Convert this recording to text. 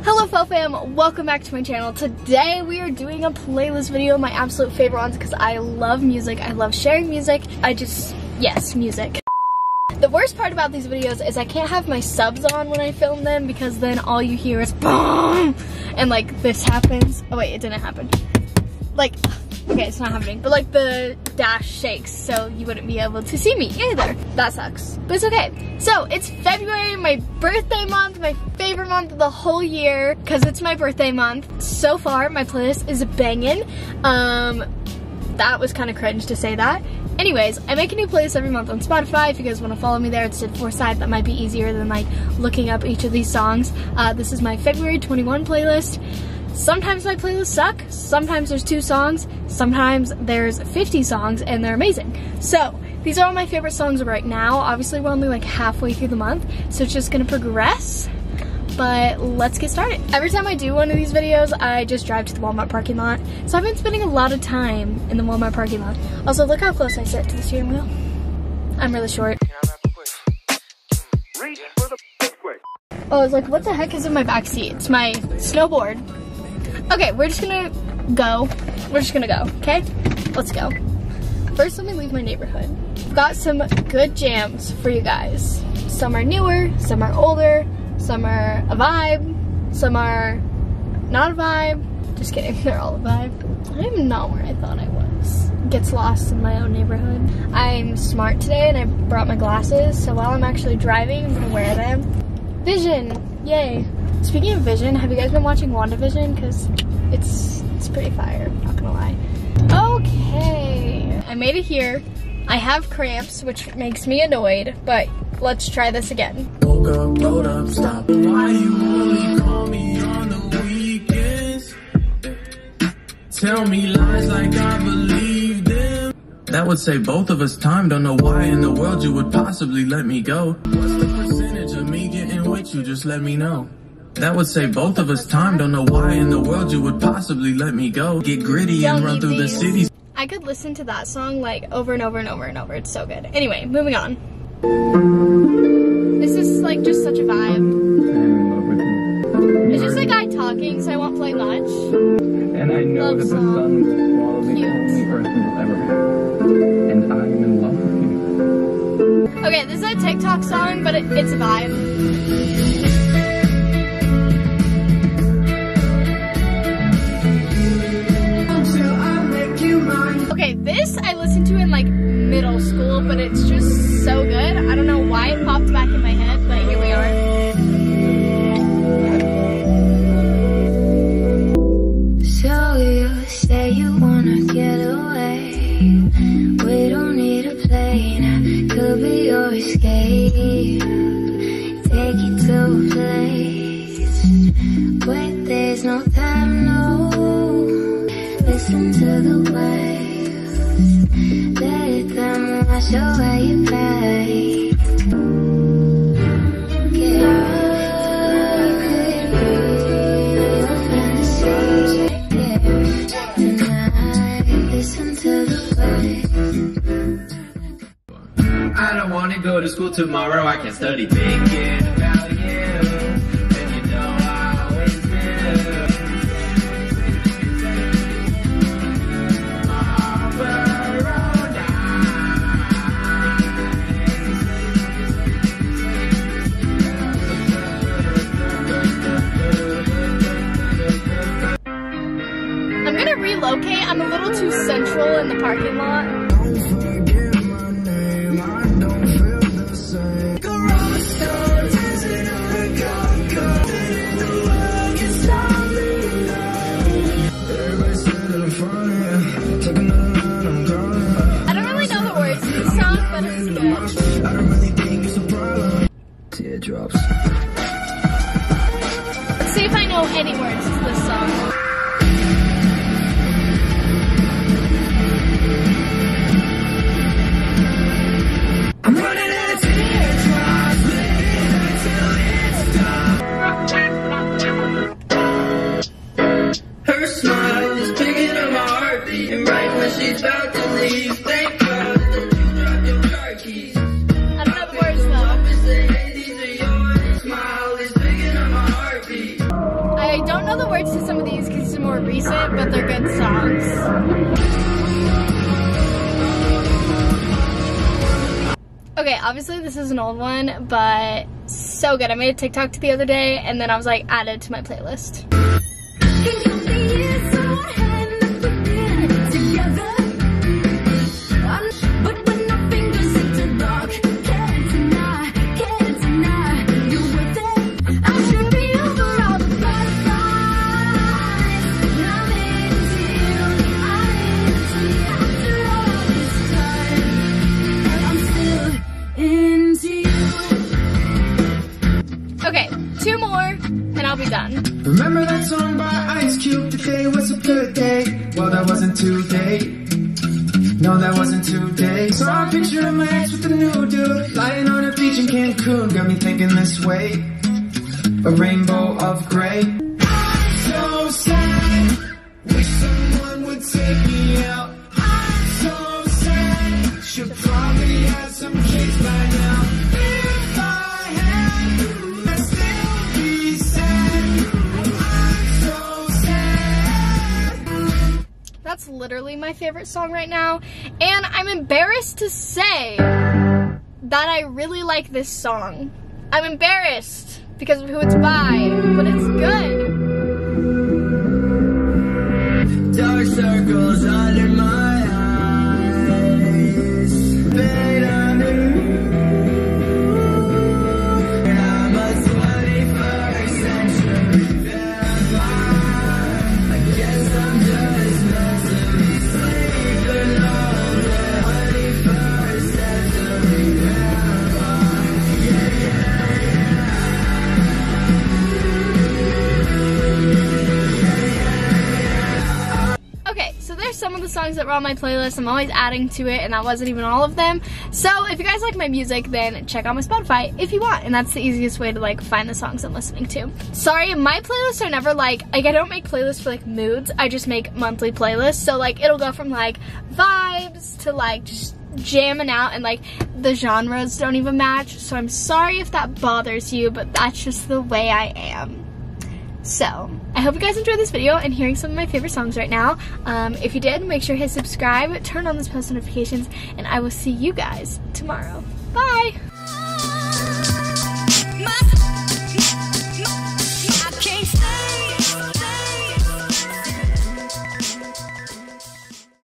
Hello Fo Fam, welcome back to my channel. Today we are doing a playlist video, my absolute favorite ones because I love music, I love sharing music, yes, music. The worst part about these videos is I can't have my subs on when I film them because then all you hear is BOOM! And like this happens. Oh wait, it didn't happen. Like, okay, it's not happening, but like the dash shakes so you wouldn't be able to see me either. That sucks, but it's okay. So it's February, my birthday month, my favorite month of the whole year because it's my birthday month. So far, my playlist is banging. That was kind of cringe to say that. Anyways, I make a new playlist every month on Spotify. If you guys want to follow me there, it's sydforsyth. That might be easier than like looking up each of these songs. This is my February 21 playlist. Sometimes my playlists suck, sometimes there's 2 songs, sometimes there's 50 songs and they're amazing. So, these are all my favorite songs right now. Obviously we're only like halfway through the month, so it's just gonna progress. But let's get started. Every time I do one of these videos, I just drive to the Walmart parking lot. So I've been spending a lot of time in the Walmart parking lot. Also, look how close I sit to the steering wheel. I'm really short. Oh, I was like, what the heck is in my back seat? It's my snowboard. Okay, we're just gonna go. We're just gonna go, okay? Let's go. First, let me leave my neighborhood. I've got some good jams for you guys. Some are newer, some are older, some are a vibe, some are not a vibe. Just kidding, they're all a vibe. I'm not where I thought I was. Gets lost in my own neighborhood. I'm smart today and I brought my glasses, so while I'm actually driving, I'm gonna wear them. Vision, yay. Speaking of Vision, have you guys been watching WandaVision? Because it's pretty fire, not gonna lie. Okay, I made it here. I have cramps, which makes me annoyed, but let's try this again. Woke up, load up, stop. Why you only call me on the weekends? Tell me lies like I believe them. That would save both of us time. Don't know why in the world you would possibly let me go. What's the percentage of me getting with you? Just let me know. That would save both of us time. Don't know why in the world you would possibly let me go. Get gritty and run through the cities. I could listen to that song like over and over and over and over. It's so good. Anyway, moving on. This is like just such a vibe. It's just a guy talking, so I won't play much. And I know that the sun will swallow the only person will ever have. And I'm in love with you. Okay, this is a TikTok song, but it's a vibe. Okay, this I listened to in like middle school, but it's just so good. I don't know why it popped back in my head, but here we are. So you say you wanna get away. We don't need a plane, could be your escape. Take you to a place where there's no time, no. Listen to the waves, let them wash away your pain. Get out, your fantasy. Tonight, listen to the waves. I don't wanna go to school tomorrow, I can't study thinking about you. And you know I always do. Relocate. I'm a little too central in the parking lot. I don't really know the words to this song, but it's good. Teardrops. Let's see if I know any words to this song. Her smile is picking up my heartbeat, and right when she's about to leave, thank God that you dropped your car keys. I don't know the words though. These are yours. Smile is picking up my heartbeat. I I don't know the words to some of these because these are more recent, but they're good songs. Okay, obviously this is an old one, but so good. I made a TikTok the other day, and then I was like, add it to my playlist. Okay, 2 more, and I'll be done. Remember that song by Ice Cube, today was a good day. Well, that wasn't today. No, that wasn't today. Saw a picture of my ex with a new dude, lying on a beach in Cancun. Got me thinking this way, a rainbow of gray. I'm so sad, wish someone would take me out. I'm so sad, should probably have some kids by now. If I had you, I'd still be sad. I'm so sad. That's literally my favorite song right now, and I'm embarrassed to say that I really like this song. I'm embarrassed because of who it's by, but it's good. Dark circles under my eyes, fade under. I'm a 21st century vampire. I guess I'm just meant to be sleeping alone. 21st century vampire. Yeah, yeah, Okay, so there's some of the songs that were on my playlist. I'm always adding to it, and that wasn't even all of them. So if you guys like my music, then check out my Spotify if you want, and that's the easiest way to like find the songs I'm listening to. Sorry, my playlists are never like I don't make playlists for like moods. I just make monthly playlists. So like it'll go from like vibes to like just jamming out, and like the genres don't even match. So I'm sorry if that bothers you, but that's just the way I am. So, I hope you guys enjoyed this video and hearing some of my favorite songs right now. If you did, make sure to hit subscribe, turn on those post notifications, and I will see you guys tomorrow. Bye!